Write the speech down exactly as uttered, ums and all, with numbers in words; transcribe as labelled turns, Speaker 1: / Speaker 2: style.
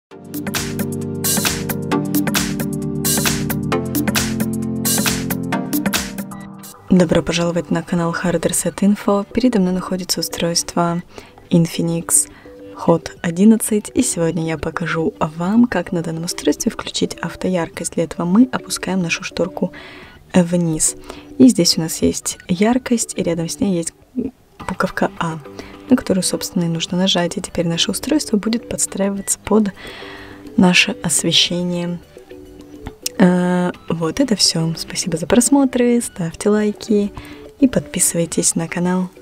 Speaker 1: Добро пожаловать на канал Hard Reset Info. Передо мной находится устройство Infinix Hot одиннадцать, и сегодня я покажу вам, как на данном устройстве включить автояркость. Для этого мы опускаем нашу шторку вниз. И здесь у нас есть яркость, и рядом с ней есть буковка А, на которую, собственно, и нужно нажать. И теперь наше устройство будет подстраиваться под наше освещение. Вот это все. Спасибо за просмотры, ставьте лайки и подписывайтесь на канал.